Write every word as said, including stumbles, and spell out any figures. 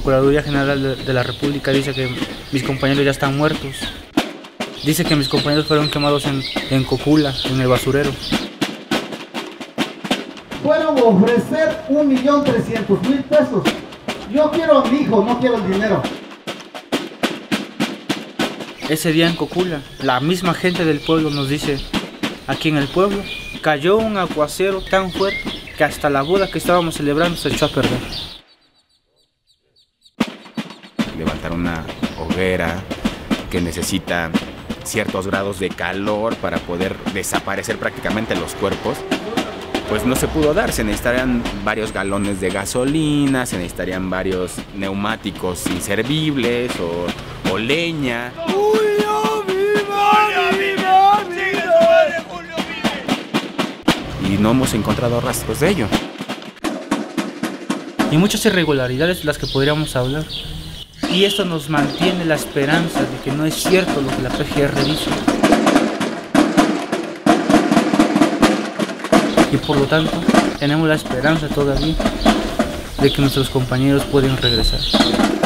Procuraduría General de, de la República dice que mis compañeros ya están muertos. Dice que mis compañeros fueron quemados en, en Cocula, en el basurero. Fueron a ofrecer un millón trescientos mil pesos. Yo quiero a mi hijo, no quiero el dinero. Ese día en Cocula, la misma gente del pueblo nos dice, aquí en el pueblo cayó un aguacero tan fuerte que hasta la boda que estábamos celebrando se echó a perder. Levantar una hoguera que necesita ciertos grados de calor para poder desaparecer prácticamente los cuerpos, pues no se pudo dar. Se necesitarían varios galones de gasolina, se necesitarían varios neumáticos inservibles o, o leña. ¡Julio viva! ¡Viva! ¡Viva! ¡Julio vive! Y no hemos encontrado rastros de ello. Y muchas irregularidades de las que podríamos hablar. Y esto nos mantiene la esperanza de que no es cierto lo que la P G R dice. Y por lo tanto, tenemos la esperanza todavía de que nuestros compañeros pueden regresar.